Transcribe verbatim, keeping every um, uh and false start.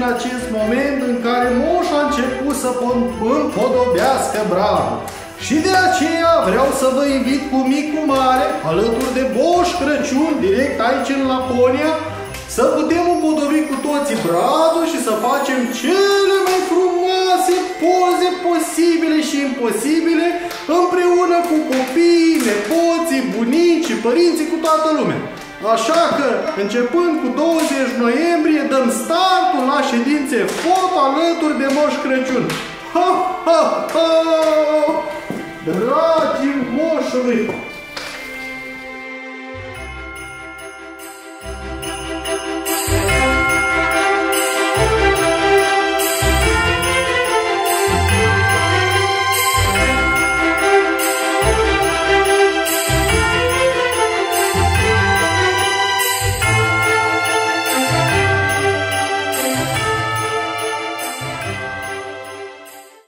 acest moment în care Moș a început să împodobească bradul. Și de aceea vreau să vă invit cu mic cu mare, alături de Moș Crăciun, direct aici în Laponia, să putem împodobi cu toții bradul și să facem cele mai frumoase poze posibile și imposibile împreună cu copiii, nepoții, bunicii, părinții, cu toată lumea. Așa că, începând cu douăzeci noiembrie, dăm startul la ședințe foto alături de Moș Crăciun. Ha, ha, ha! Dragii Moșului!